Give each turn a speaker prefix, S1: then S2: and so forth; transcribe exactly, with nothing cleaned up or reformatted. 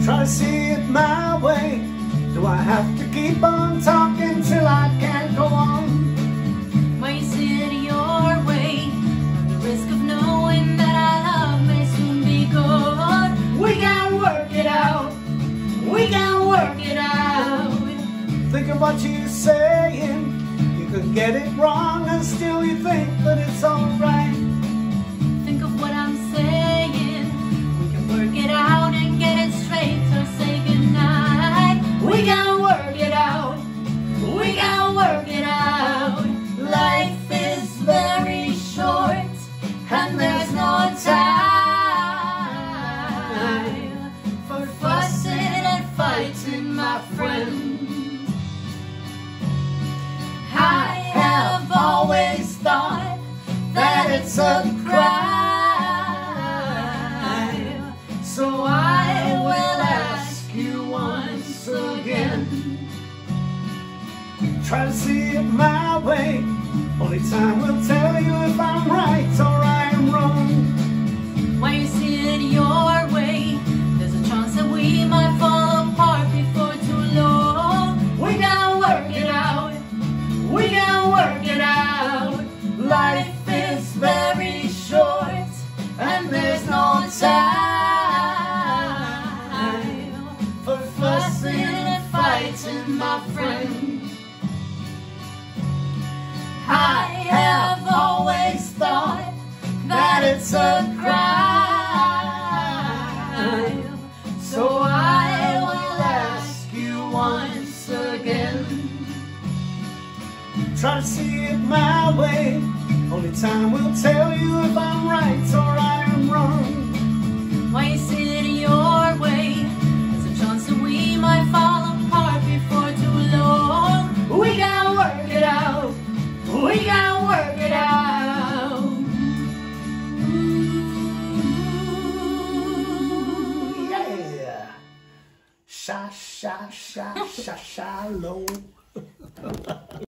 S1: Try to see it my way. Do I have to keep on talking till I can't go on?
S2: When you see it your way, the risk of knowing that our love may soon be gone.
S1: We can work it out.
S2: We can work it out.
S1: Think of what you're saying. You could get it wrong and still you think that it's alright.
S2: Think of what I'm saying. We can work it out and get it straight, so say goodnight.
S1: We can work it out.
S2: We can work it out. Life is very short and there's no time for fussing and fighting, my friend. I have always thought that it's a crime, so I will ask you once again.
S1: Try to see it my way. Only time will tell you if I'm right or I'm wrong.
S2: When you see it your way, there's a chance that we might fall apart before too long. We can work it out. We can work it out. Life is very short and there's no time for fussing and fighting, my friend. I have always thought that it's a crime, so I will ask you once again.
S1: Try to see it my way. Only time will tell you if I'm right or I'm wrong.
S2: When you see it your way, there's a chance that we might fall apart before too long. We can work it out. We can work it out.
S1: Ooh, yeah. Sha, sha, sha, sha, sha, low.